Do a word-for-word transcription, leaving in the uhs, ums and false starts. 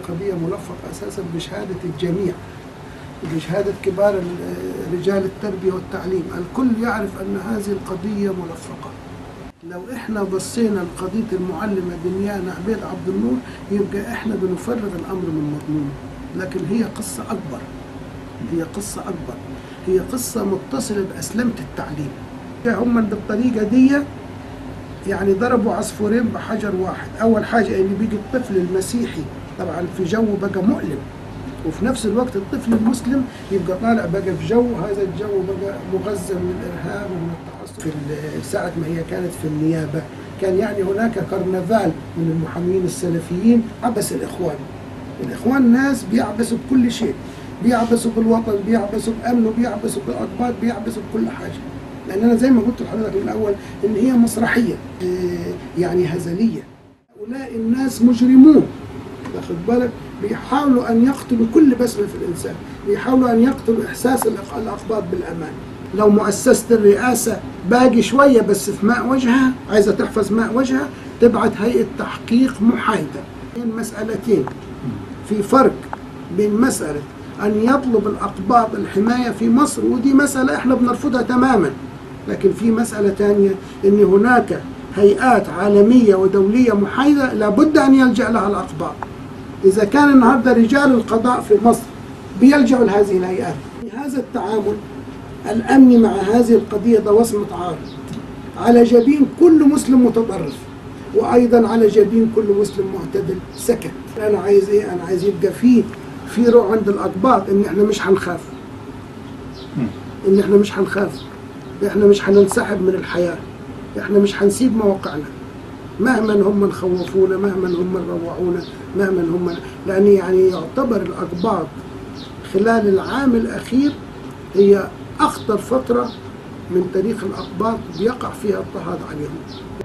قضية ملفقة أساسا بشهادة الجميع، بشهادة كبار رجال التربية والتعليم. الكل يعرف أن هذه القضية ملفقة. لو إحنا بصينا لقضية المعلمة دنيانا عبيد عبد النور يبقى إحنا بنفرغ الأمر من مضمونه، لكن هي قصة أكبر، هي قصة أكبر، هي قصة متصلة بأسلمة التعليم. هم بالطريقة دي يعني ضربوا عصفورين بحجر واحد. أول حاجة إن بيجي الطفل المسيحي طبعا في جو بقى مؤلم، وفي نفس الوقت الطفل المسلم يبقى طالع بقى في جو، هذا الجو بقى مغذى من الإرهاب ومن التعصب. في ساعة ما هي كانت في النيابة كان يعني هناك كرنفال من المحامين السلفيين عبس الإخوان. الإخوان ناس بيعبسوا بكل شيء، بيعبسوا بالوطن، بيعبسوا بأمنه، بيعبسوا بالأقباط، بيعبسوا بكل حاجة. لأن أنا زي ما قلت لحضرتك من الأول إن هي مسرحية يعني هزلية. هؤلاء الناس مجرمون، واخد بالك، بيحاولوا أن يقتلوا كل بسمة في الإنسان، بيحاولوا أن يقتلوا إحساس الأقباط بالأمان. لو مؤسسة الرئاسة باقي شوية بس في ماء وجهها، عايزة تحفظ ماء وجهها، تبعت هيئة تحقيق محايدة. بين مسألتين، في فرق بين مسألة أن يطلب الأقباط الحماية في مصر، ودي مسألة إحنا بنرفضها تماما، لكن في مسألة ثانية إن هناك هيئات عالمية ودولية محايدة لابد أن يلجأ لها الأقباط. إذا كان النهارده رجال القضاء في مصر بيلجأوا لهذه الهيئات، هذا التعامل الأمني مع هذه القضية ده وصمة عار على جبين كل مسلم متطرف، وأيضا على جبين كل مسلم معتدل سكت. أنا عايز إيه؟ أنا عايز يبقى فيه في روح عند الأقباط إن إحنا مش هنخاف، إن إحنا مش هنخاف، إحنا مش هننسحب من الحياة، إحنا مش هنسيب مواقعنا مهما هم خوفونا، مهما هم روعونا، مهما هم، لأن يعني يعتبر الأقباط خلال العام الأخير هي أخطر فترة من تاريخ الأقباط بيقع فيها اضطهاد عليهم.